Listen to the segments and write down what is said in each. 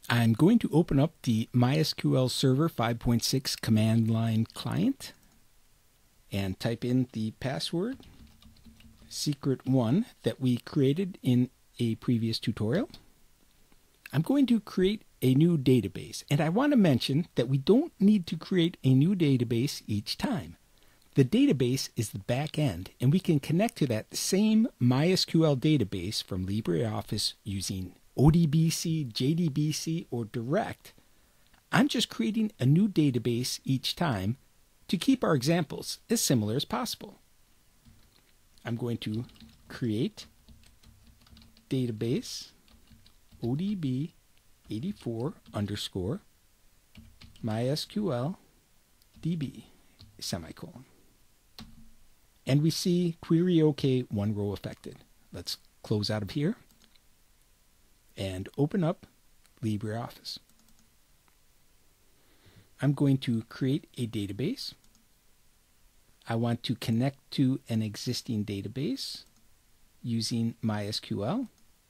I'm going to open up the MySQL Server 5.6 command line client and type in the password secret1 that we created in a previous tutorial. I'm going to create a new database, and I want to mention that we don't need to create a new database each time. The database is the back end, and we can connect to that same MySQL database from LibreOffice using ODBC, JDBC, or Direct. I'm just creating a new database each time to keep our examples as similar as possible. I'm going to create database ODB 84 underscore MySQL DB semicolon. And we see query OK, one row affected. Let's close out of here and open up LibreOffice. I'm going to create a database. I want to connect to an existing database using MySQL.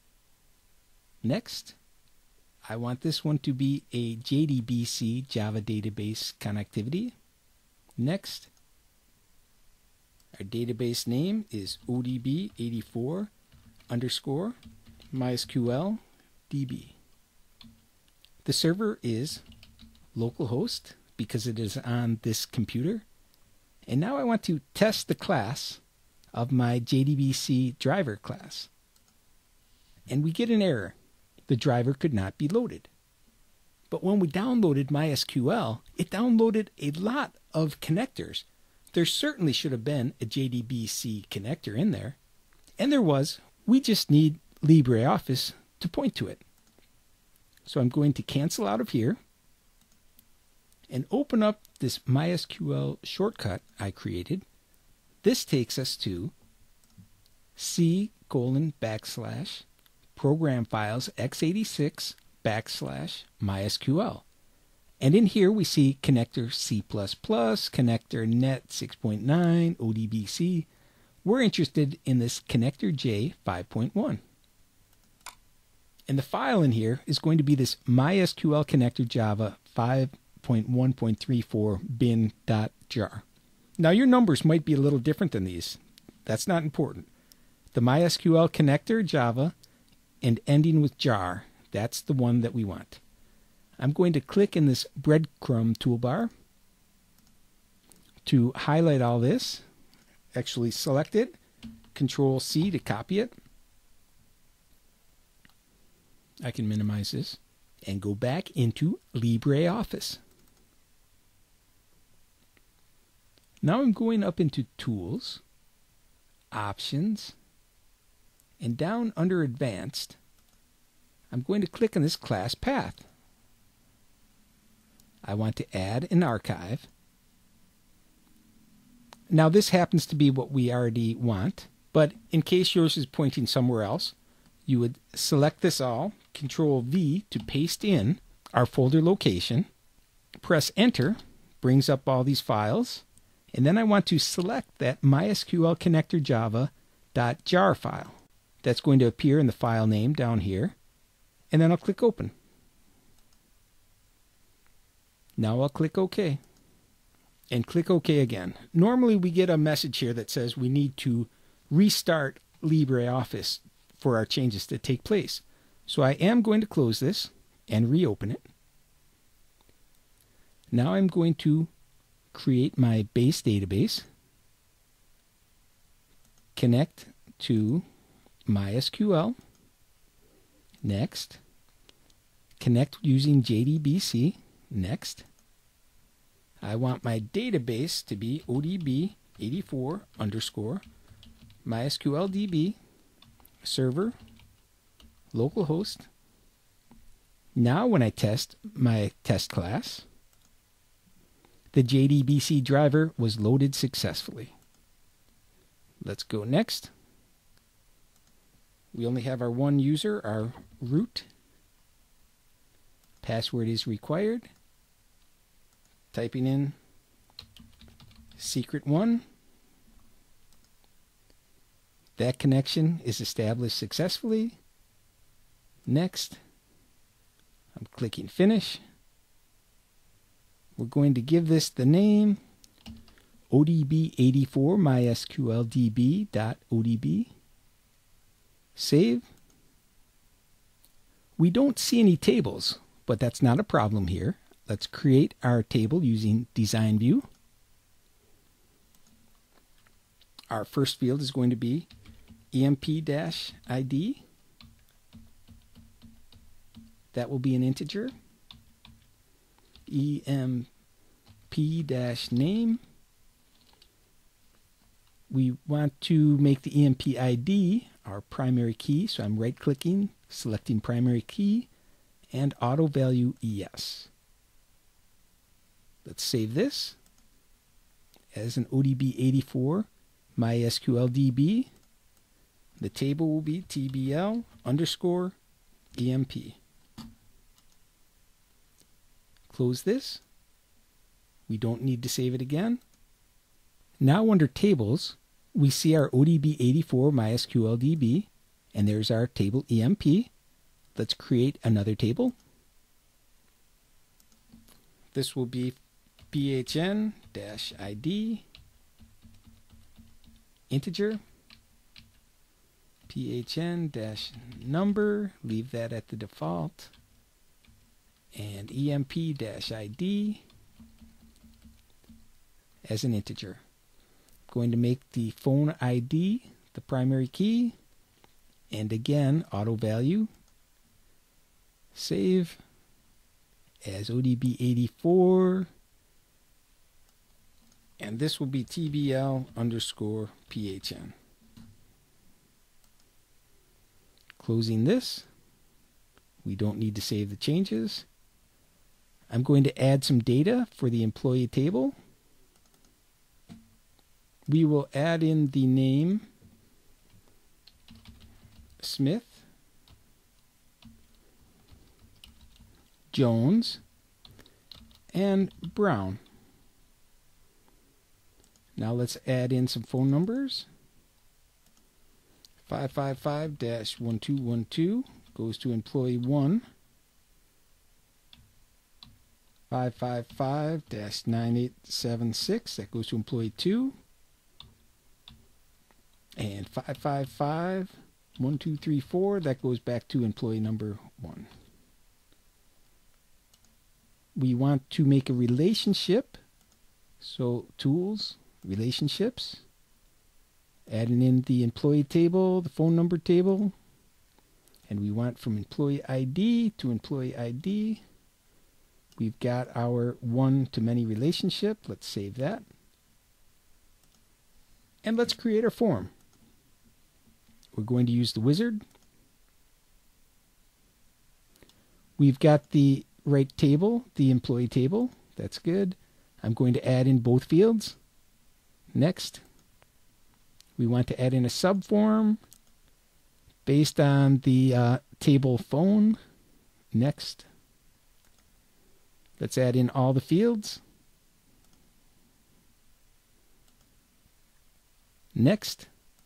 Next, I want this one to be a JDBC Java database connectivity. Next, our database name is ODB84 underscore MySQL DB. The server is localhost because it is on this computer. And now I want to test the class of my JDBC driver class. And we get an error. The driver could not be loaded. But when we downloaded MySQL, it downloaded a lot of connectors. There certainly should have been a JDBC connector in there. And there was. We just need LibreOffice to point to it. So I'm going to cancel out of here and open up this MySQL shortcut I created. This takes us to C:\program files x86 \MySQL. And in here we see connector C++, connector net 6.9, ODBC. We're interested in this connector J 5.1. And the file in here is going to be this MySQL connector Java 5.1.34 bin.jar. Now your numbers might be a little different than these. That's not important. The MySQL connector Java and ending with jar, that's the one that we want. I'm going to click in this breadcrumb toolbar to highlight all this. Actually select it, Control C to copy it. I can minimize this and go back into LibreOffice. Now I'm going up into Tools, Options, and down under Advanced, I'm going to click on this class path. I want to add an archive. Now this happens to be what we already want, but in case yours is pointing somewhere else, you would select this all, Control V to paste in our folder location, press Enter, brings up all these files, and then I want to select that MySQL connector Java.jar file. That's going to appear in the file name down here, and then I'll click Open. Now I'll click OK, and click OK again. Normally we get a message here that says we need to restart LibreOffice for our changes to take place. So I am going to close this and reopen it. Now I'm going to create my base database, connect to MySQL, next, connect using JDBC, next. I want my database to be ODB84 underscore MySQL DB server localhost. Now when I test my test class, the JDBC driver was loaded successfully. Let's go next. We only have our one user, our root. Password is required. Typing in secret1. That connection is established successfully. Next. I'm clicking Finish. We're going to give this the name ODB84 Save. We don't see any tables, but that's not a problem here. Let's create our table using Design View. Our first field is going to be EMP-ID. That will be an integer. EMP-name. We want to make the EMP ID our primary key, so I'm right-clicking, selecting primary key, and auto value yes. Let's save this as an ODB84 MySQLDB. The table will be TBL_EMP. Close this. We don't need to save it again. Now under Tables, we see our ODB84 MySQLDB, and there's our table EMP. Let's create another table. This will be PHN-ID, integer, PHN-number, leave that at the default, and EMP-ID as an integer. I'm going to make the phone ID the primary key, and again, auto value, save as ODB84, and this will be TBL_PHN. Closing this. We don't need to save the changes. I'm going to add some data for the employee table. We will add in the name Smith, Jones, and Brown. Now let's add in some phone numbers. 555-1212 goes to employee 1. 555-9876, that goes to employee 2. And 555-1234, that goes back to employee number 1. We want to make a relationship, so Tools, Relationships, adding in the employee table, the phone number table, and we want from employee ID to employee ID. We've got our one-to-many relationship. Let's save that. And let's create our form. We're going to use the wizard. We've got the right table, the employee table. That's good. I'm going to add in both fields. Next. We want to add in a subform based on the table phone. Next. Let's add in all the fields. Next.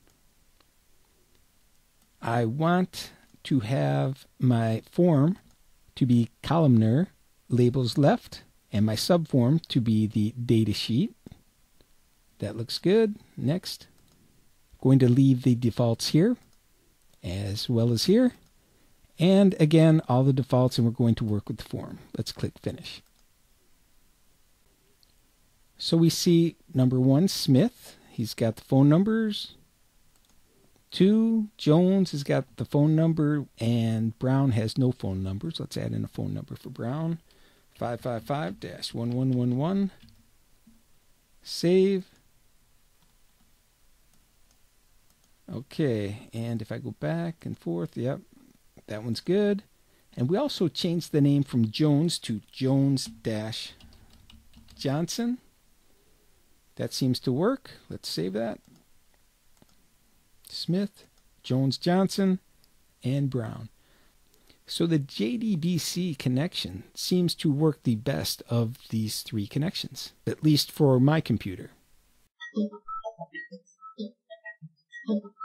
I want to have my form to be columnar, labels left, and my subform to be the data sheet. That looks good. Next. Going to leave the defaults here as well as here. And again, all the defaults, and we're going to work with the form. Let's click Finish. So we see number 1, Smith. He's got the phone numbers. 2, Jones has got the phone number, and Brown has no phone numbers. Let's add in a phone number for Brown. 555-1111. Save. Okay, and if I go back and forth, yep, that one's good. And we also changed the name from Jones to Jones-Johnson. That seems to work. Let's save that. Smith, Jones, Johnson, and Brown. So the JDBC connection seems to work the best of these 3 connections, at least for my computer.